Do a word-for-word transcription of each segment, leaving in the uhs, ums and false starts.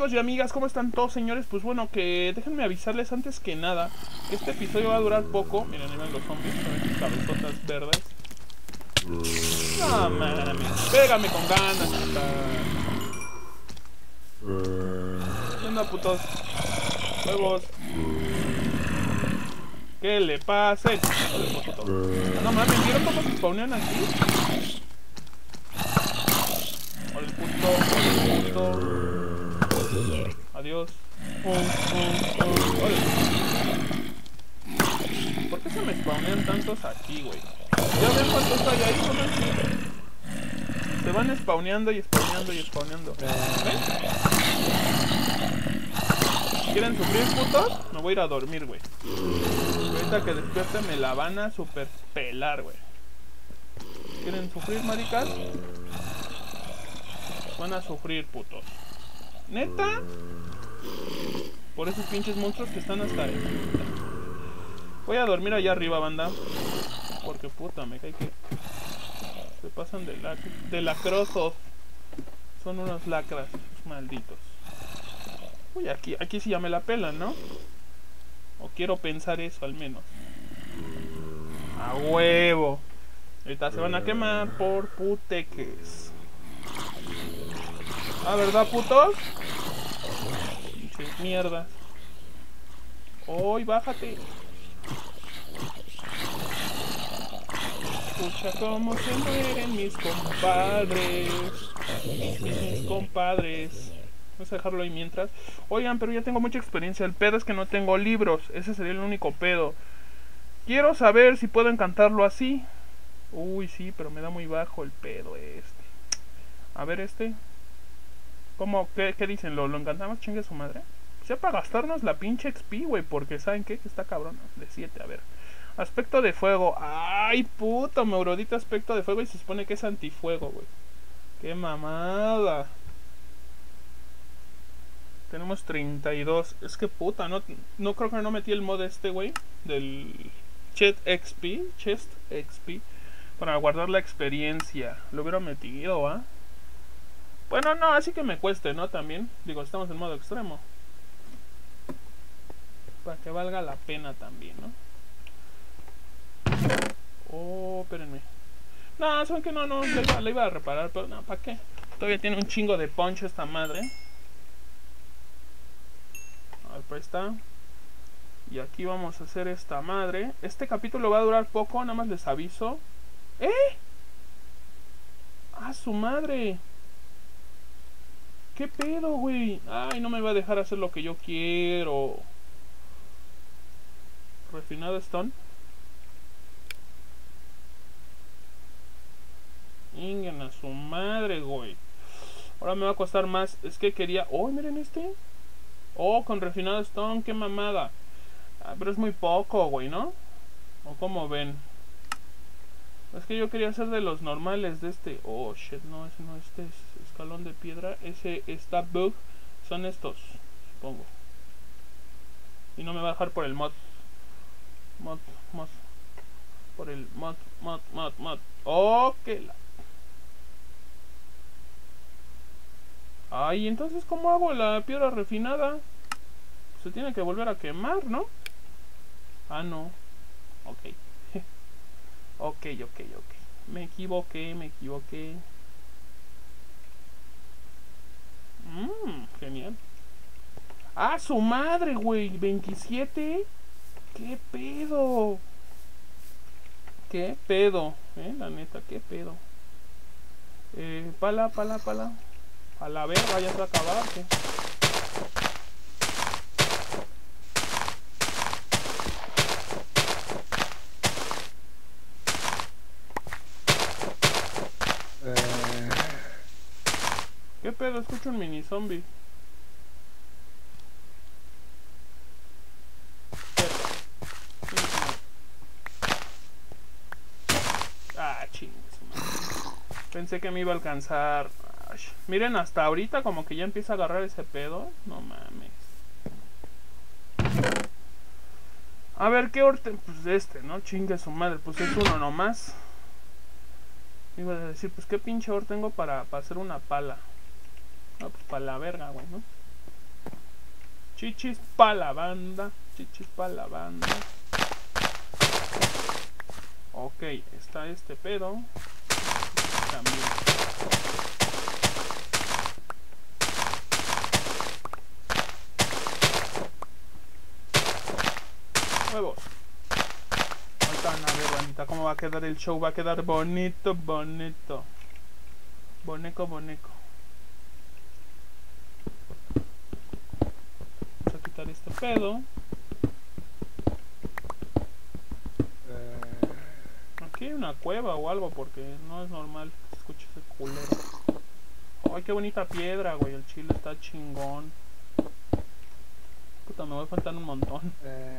amigos y amigas, ¿cómo están todos, señores? Pues bueno, que déjenme avisarles antes que nada que este episodio va a durar poco. Miren, ahí van los zombies con estas cabezotas verdes. No mames, pégame con ganas, puta. ¿Qué onda, putos? Huevos. ¿Qué le pasa? No mames, ¿vieron cómo se spawnean aquí? Hola, puto, hola, puto. Adiós. Uh, uh, uh. Hola. ¿Por qué se me spawnean tantos aquí, güey? ¿Ya ven cuántos hay ahí? ¿No me... Se van spawneando y spawneando y spawneando. ¿Ven? ¿Quieren sufrir, putos? Me voy a ir a dormir, güey. Ahorita que despierte me la van a super pelar, güey. ¿Quieren sufrir, maricas? Van a sufrir, putos. ¿Neta? Por esos pinches monstruos que están hasta ahí. Voy a dormir allá arriba, banda. Porque puta, me cae que se pasan de, la, de lacrosos. Son unos lacras, malditos. Uy, aquí, aquí sí ya me la pelan, ¿no? O quiero pensar eso al menos. A huevo. Ahorita se van a quemar por puteques. Ah, ¿verdad, putos? Pinches mierdas. Hoy, bájate. Escucha cómo se mueren mis compadres. Mis compadres. Vamos a dejarlo ahí mientras. Oigan, pero ya tengo mucha experiencia. El pedo es que no tengo libros. Ese sería el único pedo. Quiero saber si puedo encantarlo así. Uy, sí, pero me da muy bajo el pedo este. A ver este. ¿Cómo? ¿Qué, qué dicen? ¿Lo, lo encantamos? Chingue su madre. Ya para gastarnos la pinche X P, güey. Porque ¿saben qué? Que está cabrón. De siete, a ver. Aspecto de fuego. Ay, puto, Meurodita aspecto de fuego. Y se supone que es antifuego, güey. Qué mamada. Tenemos treinta y dos. Es que puta, no, no creo que no metí el mod este, güey. Del Chest X P. Chest X P. Para guardar la experiencia. Lo hubiera metido, ¿ah? Bueno, no, así que me cueste, ¿no? También. Digo, estamos en modo extremo. Para que valga la pena también, ¿no? Oh, espérenme. No, saben que no, no, la iba, la iba a reparar, pero no, ¿para qué? Todavía tiene un chingo de punch esta madre. A ver, pues está. Y aquí vamos a hacer esta madre. Este capítulo va a durar poco, nada más les aviso. ¿Eh? ¡Ah, su madre! ¿Qué pedo, güey? Ay, no me va a dejar hacer lo que yo quiero. Refinado Stone. Ingen a su madre, güey. Ahora me va a costar más. Es que quería... Oh, miren este. Oh, con refinado Stone, qué mamada. Ah, pero es muy poco, güey, ¿no? ¿O cómo ven? Es que yo quería hacer de los normales de este. Oh, shit, no, ese no, este es escalón de piedra. Ese está bug. Son estos, supongo. Y no me va a dejar por el mod. Mod, mod. Por el mod, mod, mod, mod. Oh, que la... Ay, entonces, ¿cómo hago la piedra refinada? Se tiene que volver a quemar, ¿no? Ah, no. Ok. Ok, ok, ok. Me equivoqué, me equivoqué. Mmm, genial. ¡Ah, su madre, güey! ¿veintisiete? ¿Qué pedo? ¿Qué pedo? Eh, la neta, ¿qué pedo? Eh, pala, pala, pala. A la verga, ya se va a acabar, ¿qué? ¿Qué pedo? Escucho un mini zombie. Ah, chingue su madre. Pensé que me iba a alcanzar. Ay, miren, hasta ahorita como que ya empieza a agarrar ese pedo. No mames. A ver, ¿qué orden? Pues este, ¿no? Chingue su madre. Pues es uno nomás. Iba a decir, pues qué pinche oro tengo para, para hacer una pala. No, pues para la verga, güey, ¿no? Chichis pa' la banda. Chichis pa' la banda. Ok, está este pedo. También. Huevos. Ahorita van a ver, bandita, cómo va a quedar el show. Va a quedar bonito, bonito. Boneco, boneco. Vamos a quitar este pedo. Aquí hay una cueva o algo, porque no es normal que se escuche ese culero. Ay, qué bonita piedra, güey. El chile está chingón. Puta, me voy a faltar un montón.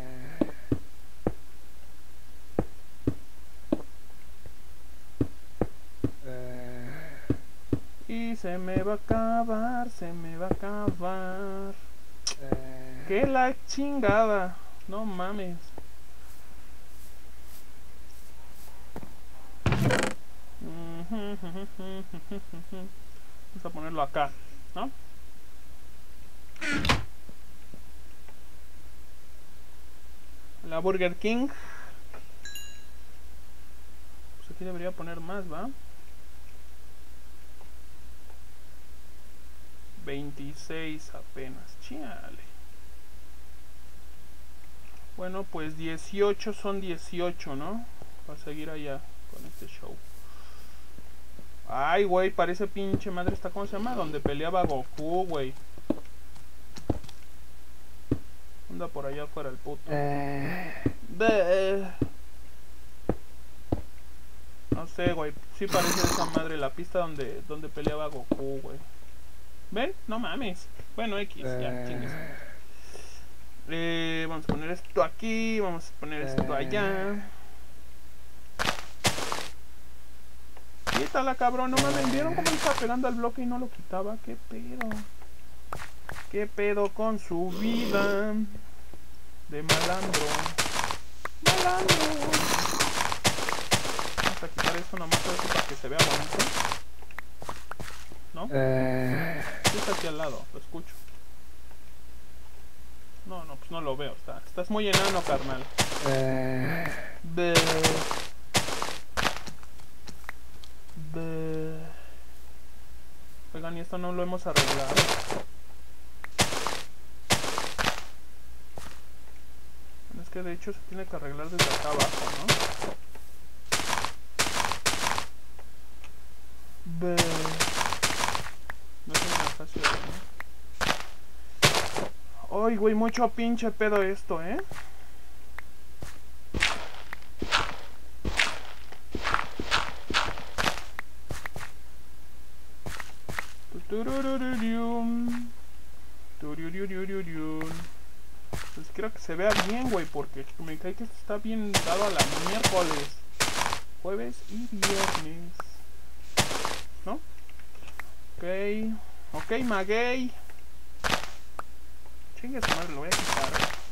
Y se me va a acabar, se me va a acabar. Que la chingada. No mames. Vamos a ponerlo acá, ¿no? La Burger King. Pues aquí debería poner más, ¿va? veintiséis apenas, chale. Bueno, pues dieciocho son dieciocho, ¿no? Para seguir allá con este show. Ay, güey, parece pinche madre esta, ¿cómo se llama? Donde peleaba Goku, güey. Anda por allá afuera el puto. Eh. De... No sé, güey. Sí parece esa madre, la pista donde, donde peleaba Goku, güey. ¿Ven? No mames. Bueno, X, eh. ya, chingues. Eh, vamos a poner esto aquí, vamos a poner esto allá. Quítala, cabrón, no mames. ¿Vieron cómo estaba pegando al bloque y no lo quitaba? ¿Qué pedo? ¿Qué pedo con su vida? De malandro. Malandro. Vamos a quitar esto nomás para que se vea bonito. ¿No? Eh... Sí, está aquí al lado, lo escucho. No, no, pues no lo veo. Está, estás muy enano, carnal. Eh... De... De... Oigan, y esto no lo hemos arreglado. Es que de hecho se tiene que arreglar desde acá abajo, ¿no? De... No es una fácil, ¿no? Ay, güey, mucho pinche pedo esto, ¿eh? Pues quiero que se vea bien, güey, porque me cae que esto está bien dado a la miércoles, jueves y viernes, ¿no? Ok, ok, maguey. Chingue su madre, lo voy a quitar.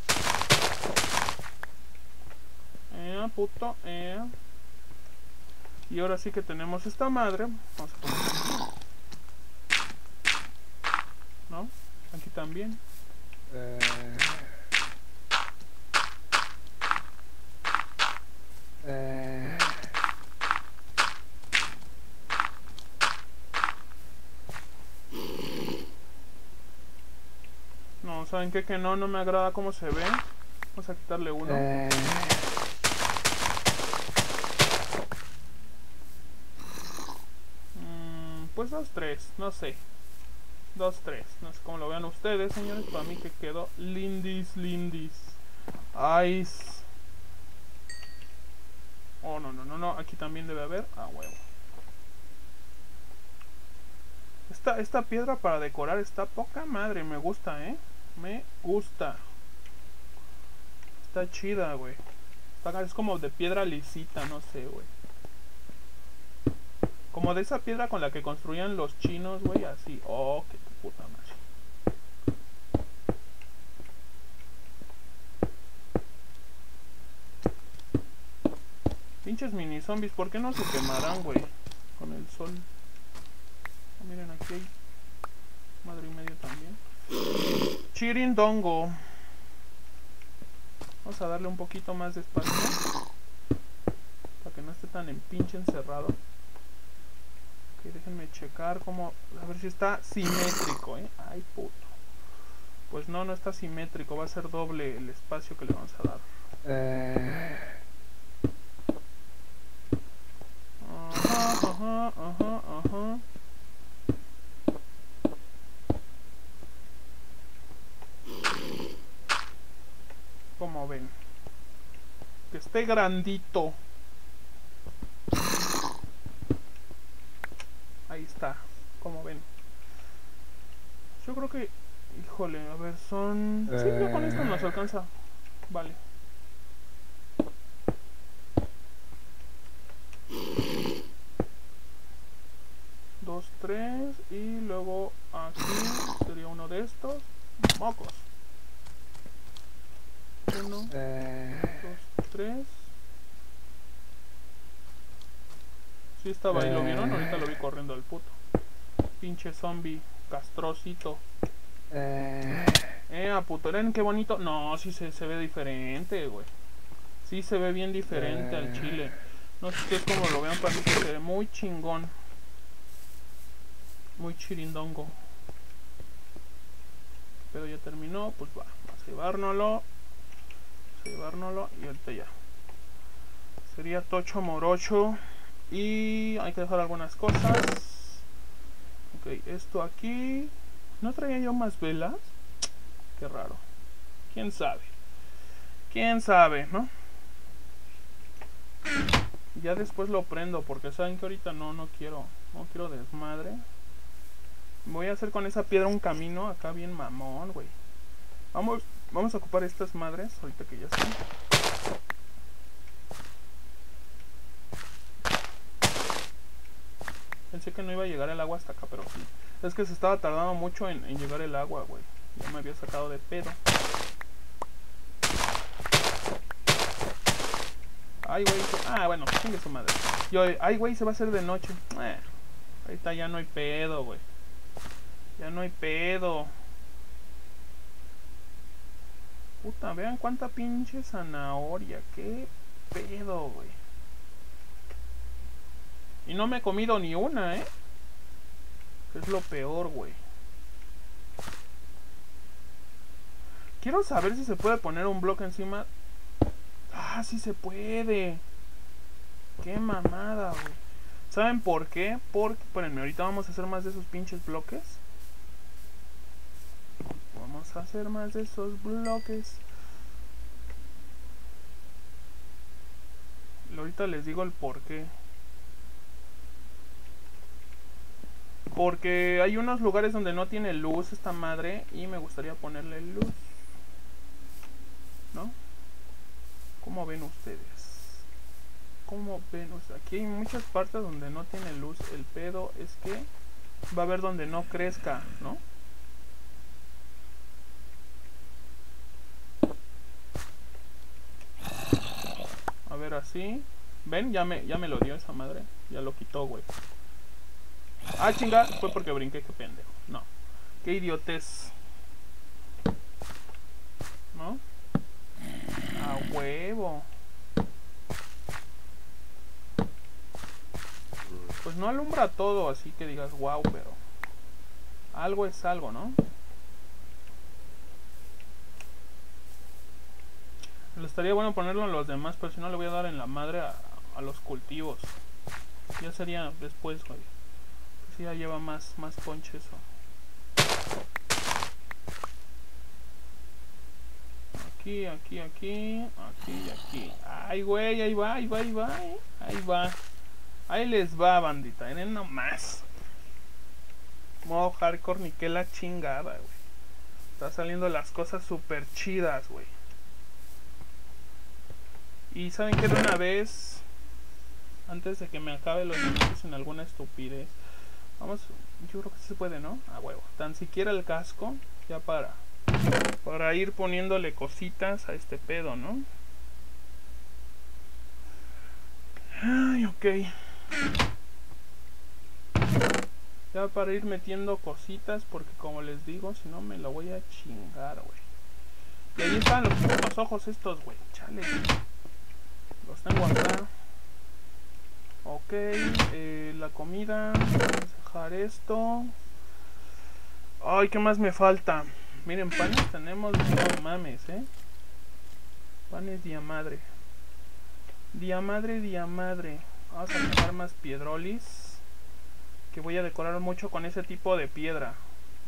Eh, puto, eh. Y ahora sí que tenemos esta madre. Vamos a poner, ¿no? Aquí también. Eh... Eh... No, ¿saben qué? Que no, no me agrada cómo se ve. Vamos a quitarle uno. Eh... Mm, pues dos, tres, no sé. Dos, tres, no sé cómo lo vean ustedes, señores. Para mí que quedó lindis, lindis. Ice. Oh, no, no, no, no. Aquí también debe haber. Ah, huevo. Esta, esta piedra para decorar está poca madre. Me gusta, ¿eh? Me gusta. Está chida, güey. Es como de piedra lisita, no sé, güey. Como de esa piedra con la que construían los chinos, güey. Así. Oh, qué puta madre. Pinches mini zombies, ¿por qué no se quemarán, güey? Con el sol. Oh, miren, aquí hay madre y medio también. Chirindongo. Vamos a darle un poquito más de espacio para que no esté tan en pinche encerrado. Ok, déjenme checar como... A ver si está simétrico, ¿eh? Ay, puto. Pues no, no está simétrico. Va a ser doble el espacio que le vamos a dar. Eh... Ajá, ajá, ajá, ajá. Como ven. Que esté grandito. Ahí está. Como ven. Yo creo que... Híjole, a ver, son... Sí, ya con esto nos alcanza. Vale. Dos, tres. Y luego aquí sería uno de estos. Mocos. Uno, Eh... dos, tres. Sí estaba ahí, ¿lo vieron? Ahorita lo vi corriendo al puto. Pinche zombie castrocito. Eh... Eh, a puto, ¿ven qué bonito? No, sí se, se ve diferente, güey. Sí se ve bien diferente al chile. No sé ustedes cómo lo vean, para mí se ve muy chingón. Muy chirindongo. Pero ya terminó, pues va. Vamos a llevárnoslo. Vamos a llevárnoslo y ahorita ya. Sería tocho morocho. Y hay que dejar algunas cosas. Ok, esto aquí. ¿No traía yo más velas? Qué raro. ¿Quién sabe? ¿Quién sabe, no? Ya después lo prendo porque saben que ahorita no, no quiero. No quiero desmadre. Voy a hacer con esa piedra un camino acá bien mamón, güey. Vamos, vamos a ocupar estas madres ahorita que ya están. Pensé que no iba a llegar el agua hasta acá, pero sí. Es que se estaba tardando mucho en, en llegar el agua, güey. Ya me había sacado de pedo. Ay, güey. Ah, bueno, chingue su madre. Yo, ay, güey, se va a hacer de noche. Eh, ahorita ya no hay pedo, güey. Ya no hay pedo. Puta, vean cuánta pinche zanahoria. Qué pedo, güey. Y no me he comido ni una, ¿eh? Que es lo peor, güey. Quiero saber si se puede poner un bloque encima. Ah, sí se puede. Qué mamada, güey. ¿Saben por qué? Porque, espérenme, ahorita vamos a hacer más de esos pinches bloques. Vamos a hacer más de esos bloques. Ahorita les digo el por qué. Porque hay unos lugares donde no tiene luz esta madre y me gustaría ponerle luz. ¿No? ¿Cómo ven ustedes? ¿Cómo ven ustedes? Aquí hay muchas partes donde no tiene luz. El pedo es que va a haber donde no crezca, ¿no? A ver, así. ¿Ven? Ya me, ya me lo dio esa madre. Ya lo quitó, güey. Ah, chinga. Fue porque brinqué, qué pendejo. No. Qué idiotez. ¿No? A huevo. Pues no alumbra todo, así que digas, wow, pero algo es algo, ¿no? Le estaría bueno ponerlo en los demás, pero si no le voy a dar en la madre a, a los cultivos. Ya sería después, güey. Pues ya lleva más, más ponche eso. Aquí, aquí, aquí, aquí y aquí. Ay, güey, ahí va, ahí va, ahí va, eh. Ahí va. Ahí les va, bandita, miren nomás. Modo hardcore, ni que la chingada, güey. Está saliendo las cosas súper chidas, güey. Y saben que de una vez, antes de que me acabe los minutos en alguna estupidez, vamos, yo creo que sí se puede, ¿no? A huevo. Tan siquiera el casco, ya para, para ir poniéndole cositas a este pedo, ¿no? Ay, ok. Ya para ir metiendo cositas, porque como les digo, si no me la voy a chingar, güey. Y ahí están los putos ojos estos, güey. Chale. Los tengo acá. Ok, eh, la comida. Vamos a dejar esto. Ay, ¿qué más me falta? Miren, panes tenemos, no mames, eh. Panes diamadre. Diamadre, diamadre. Vamos a dejar más piedrolis. Que voy a decorar mucho con ese tipo de piedra.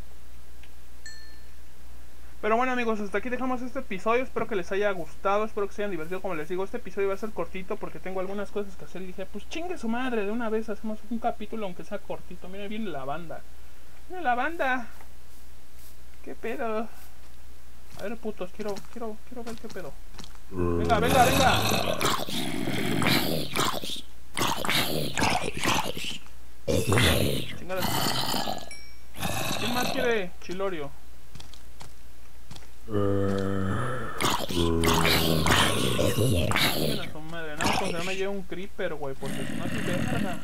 Pero bueno, amigos, hasta aquí dejamos este episodio. Espero que les haya gustado, espero que se hayan divertido. Como les digo, este episodio va a ser cortito porque tengo algunas cosas que hacer. Y dije, pues chingue su madre, de una vez hacemos un capítulo aunque sea cortito. Miren, viene la banda. Miren la banda. ¿Qué pedo? A ver, putos, quiero, quiero, quiero ver qué pedo. Venga, venga, venga. Chingada. ¿Quién más quiere chilorio? Miren a su madre, nada más con que no me lleve un creeper, güey, porque si no se verga.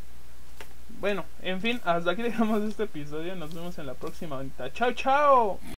Bueno, en fin, hasta aquí dejamos este episodio. Nos vemos en la próxima. Chao, chao.